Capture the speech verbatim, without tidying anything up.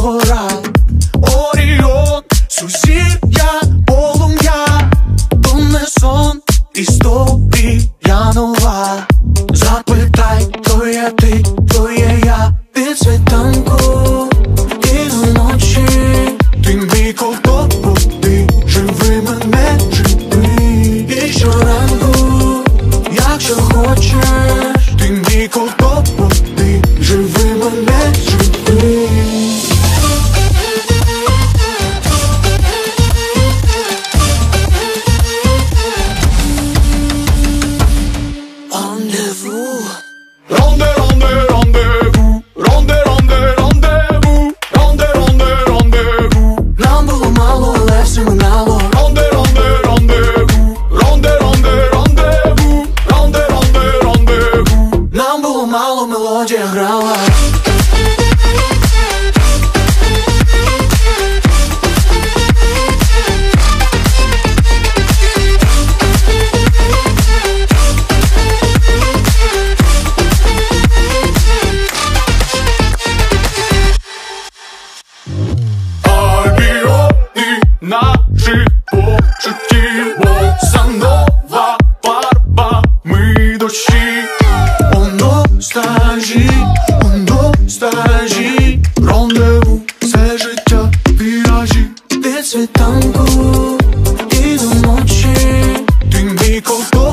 гора, Оріон, сузір'я, полум'я, то не сон, історія нова. Запитай, то є ти, то є я. Від світанку і до ночі ти мій ковток води, живи мене, живи. І щоранку, якщо хочеш, ти мій ковток води, живи мене, живи. Рандеву. Ронде, ронде, рандеву. Ронде, ронде, рандеву. Ронде, ронде, рандеву. Нам було мало, але все минало. Ронде, ронде, рандеву. Ронде, ронде, рандеву. Ронде, ронде, рандеву. Нам було мало, мелодія грала. Наші почуттів, босанова фарба, ми дощі. Оно стажі, оно стажі, рандеву, все життя, віражі. Від світанку і до ночі ти мій ковток